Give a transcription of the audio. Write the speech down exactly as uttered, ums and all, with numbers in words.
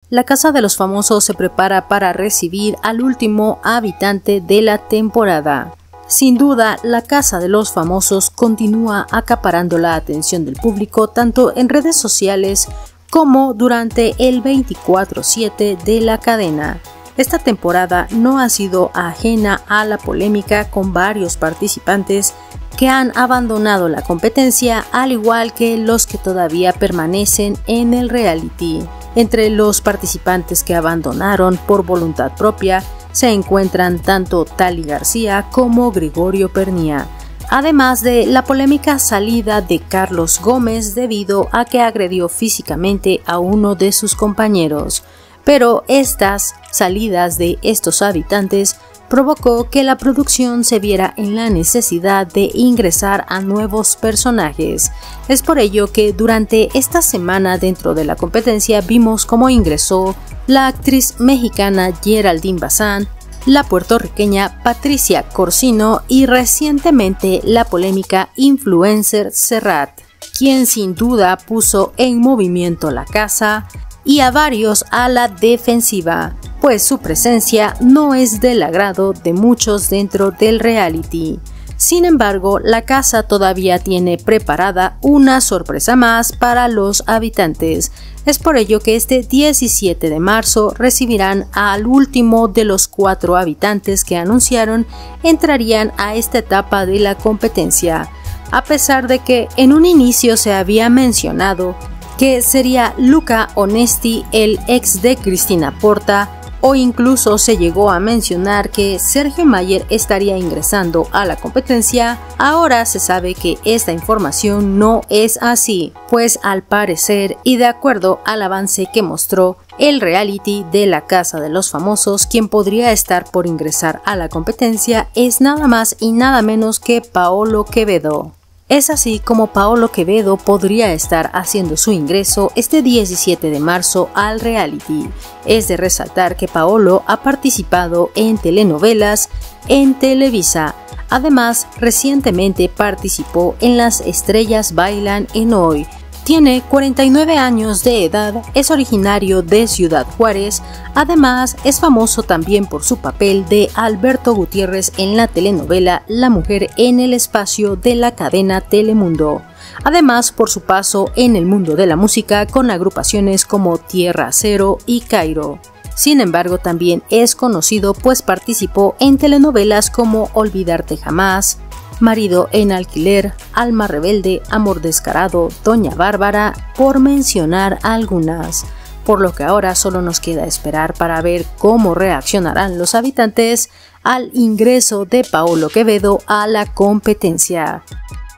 La Casa de los Famosos se prepara para recibir al último habitante de la temporada. Sin duda, la Casa de los Famosos continúa acaparando la atención del público tanto en redes sociales como durante el veinticuatro siete de la cadena. Esta temporada no ha sido ajena a la polémica, con varios participantes que han abandonado la competencia, al igual que los que todavía permanecen en el reality. Entre los participantes que abandonaron por voluntad propia se encuentran tanto Tali García como Gregorio Pernía, además de la polémica salida de Carlos Gómez debido a que agredió físicamente a uno de sus compañeros. Pero estas salidas de estos habitantes provocó que la producción se viera en la necesidad de ingresar a nuevos personajes. Es por ello que durante esta semana dentro de la competencia vimos cómo ingresó la actriz mexicana Geraldine Bazán, la puertorriqueña Patricia Corsino y recientemente la polémica influencer Serrat, quien sin duda puso en movimiento la casa y a varios a la defensiva, pues su presencia no es del agrado de muchos dentro del reality. Sin embargo, la casa todavía tiene preparada una sorpresa más para los habitantes. Es por ello que este diecisiete de marzo recibirán al último de los cuatro habitantes que anunciaron entrarían a esta etapa de la competencia, a pesar de que en un inicio se había mencionado que sería Luca Onesti, el ex de Cristina Porta, o incluso se llegó a mencionar que Sergio Mayer estaría ingresando a la competencia. Ahora se sabe que esta información no es así, pues al parecer y de acuerdo al avance que mostró el reality de la Casa de los Famosos, quien podría estar por ingresar a la competencia es nada más y nada menos que Paolo Quevedo. Es así como Paolo Quevedo podría estar haciendo su ingreso este diecisiete de marzo al reality. Es de resaltar que Paolo ha participado en telenovelas en Televisa. Además, recientemente participó en Las Estrellas Bailan en Hoy. Tiene cuarenta y nueve años de edad, es originario de Ciudad Juárez, además es famoso también por su papel de Alberto Gutiérrez en la telenovela La Mujer en el Espacio de la cadena Telemundo, además por su paso en el mundo de la música con agrupaciones como Tierra Cero y Cairo. Sin embargo, también es conocido pues participó en telenovelas como Olvidarte Jamás, Marido en Alquiler, Alma Rebelde, Amor Descarado, Doña Bárbara, por mencionar algunas. Por lo que ahora solo nos queda esperar para ver cómo reaccionarán los habitantes al ingreso de Paolo Quevedo a la competencia.